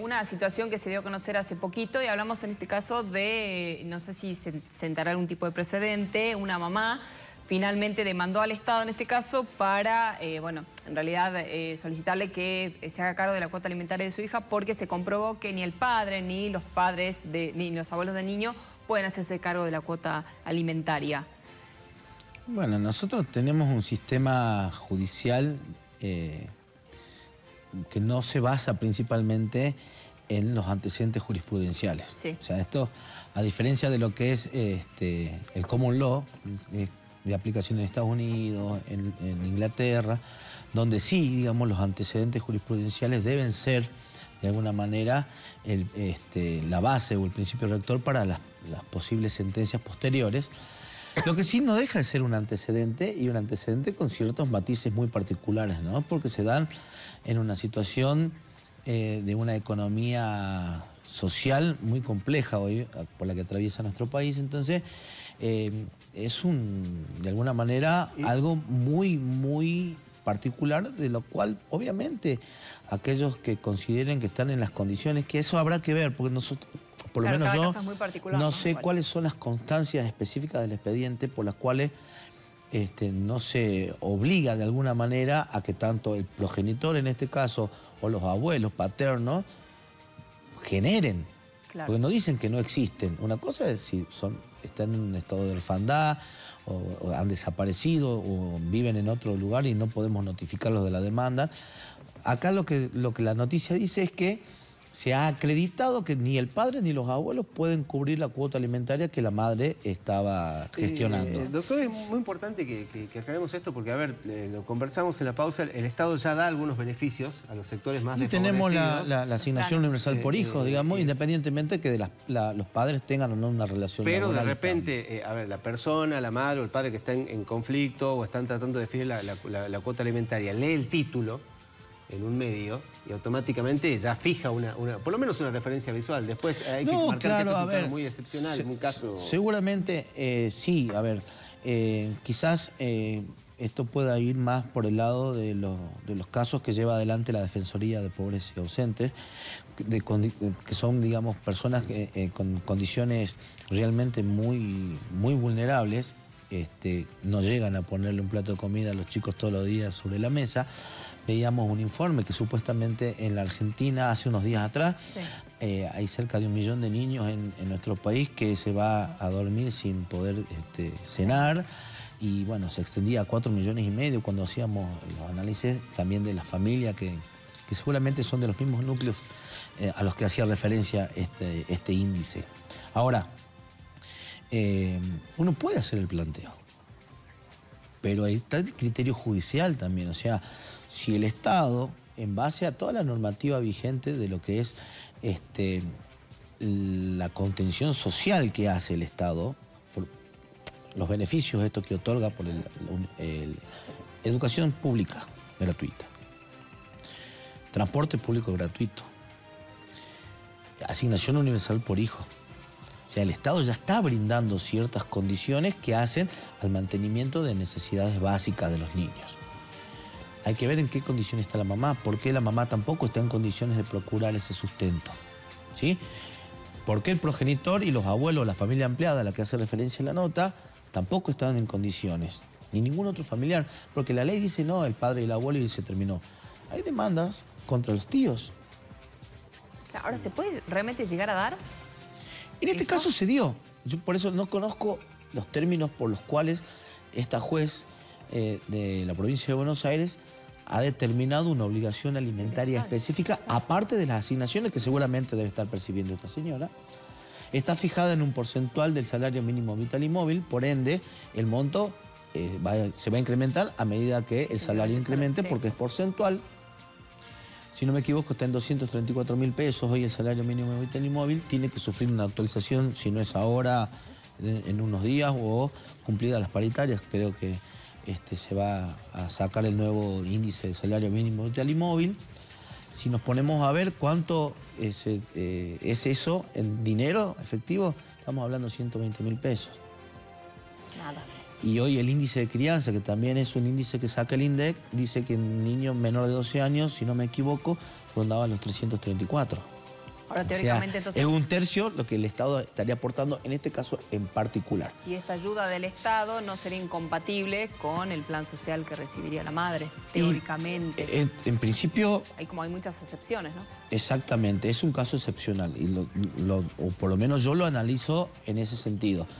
una situación que se dio a conocer hace poquito y hablamos en este caso de, no sé si sentará algún tipo de precedente, una mamá finalmente demandó al Estado en este caso para, bueno, en realidad solicitarle que se haga cargo de la cuota alimentaria de su hija porque se comprobó que ni el padre, ni los padres, ni los abuelos del niño pueden hacerse cargo de la cuota alimentaria. Bueno, nosotros tenemos un sistema judicial que no se basa principalmente en los antecedentes jurisprudenciales. Sí. O sea, esto, a diferencia de lo que es el common law, de aplicación en Estados Unidos, en Inglaterra, donde sí, digamos, los antecedentes jurisprudenciales deben ser, de alguna manera, la base o el principio rector para las posibles sentencias posteriores. Lo que sí no deja de ser un antecedente, y un antecedente con ciertos matices muy particulares, ¿no? Porque se dan en una situación de una economía social muy compleja hoy por la que atraviesa nuestro país. Entonces, es de alguna manera algo muy particular, de lo cual obviamente aquellos que consideren que están en las condiciones, que eso habrá que ver, porque nosotros, por lo menos yo, no sé cuáles son las constancias específicas del expediente por las cuales no se obliga de alguna manera a que tanto el progenitor en este caso o los abuelos paternos generen. Claro. Porque no dicen que no existen. Una cosa es si están en un estado de orfandad o han desaparecido o viven en otro lugar y no podemos notificarlos de la demanda. Acá lo que la noticia dice es que se ha acreditado que ni el padre ni los abuelos pueden cubrir la cuota alimentaria que la madre estaba gestionando. Doctor, es muy importante que aclaremos esto porque, a ver, lo conversamos en la pausa, el Estado ya da algunos beneficios a los sectores más desfavorecidos. Tenemos la asignación universal por hijos, digamos, independientemente que los padres tengan o no una relación pero laboral. De repente, a ver, la persona, la madre o el padre que están en conflicto o están tratando de definir la cuota alimentaria, lee el título en un medio y automáticamente ya fija por lo menos una referencia visual. Después hay que marcar que esto es muy excepcional, un caso... Seguramente sí, a ver, quizás esto pueda ir más por el lado de los casos que lleva adelante la Defensoría de Pobres y Ausentes, que son, digamos, personas con condiciones realmente muy vulnerables. No llegan a ponerle un plato de comida a los chicos todos los días sobre la mesa. Veíamos un informe que supuestamente en la Argentina, hace unos días atrás, sí, hay cerca de 1 millón de niños en nuestro país que se va a dormir sin poder cenar. Y bueno, se extendía a 4,5 millones cuando hacíamos los análisis también de las familias que seguramente son de los mismos núcleos a los que hacía referencia este índice. Ahora, uno puede hacer el planteo, pero ahí está el criterio judicial también. O sea, si el Estado, en base a toda la normativa vigente de lo que es la contención social que hace el Estado, por los beneficios estos que otorga por educación pública gratuita, transporte público gratuito, asignación universal por hijo. O sea, el Estado ya está brindando ciertas condiciones que hacen al mantenimiento de necesidades básicas de los niños. Hay que ver en qué condiciones está la mamá, por qué la mamá tampoco está en condiciones de procurar ese sustento, ¿sí? ¿Por qué el progenitor y los abuelos, la familia ampliada a la que hace referencia la nota, tampoco estaban en condiciones? Ni ningún otro familiar, porque la ley dice no, el padre y el abuelo, y se terminó. Hay demandas contra los tíos. Ahora, ¿se puede realmente llegar a dar? En este caso se dio. Yo por eso no conozco los términos por los cuales esta juez de la provincia de Buenos Aires ha determinado una obligación alimentaria específica, aparte de las asignaciones que seguramente debe estar percibiendo esta señora. Está fijada en un porcentual del salario mínimo vital y móvil, por ende, el monto se va a incrementar a medida que el salario incremente, porque es porcentual. Si no me equivoco, está en 234.000 pesos hoy el salario mínimo vital y móvil. Tiene que sufrir una actualización, si no es ahora, en unos días, o cumplidas las paritarias. Creo que se va a sacar el nuevo índice de salario mínimo vital y móvil. Si nos ponemos a ver cuánto es eso en dinero efectivo, estamos hablando de 120.000 pesos. Nada. Y hoy el índice de crianza, que también es un índice que saca el INDEC, dice que en niños menor de 12 años, si no me equivoco, rondaba los 334. Ahora, O sea, teóricamente, entonces... es un tercio lo que el Estado estaría aportando en este caso en particular. Y esta ayuda del Estado no sería incompatible con el plan social que recibiría la madre, teóricamente. En principio... Hay muchas excepciones, ¿no? Exactamente, es un caso excepcional y o por lo menos yo lo analizo en ese sentido.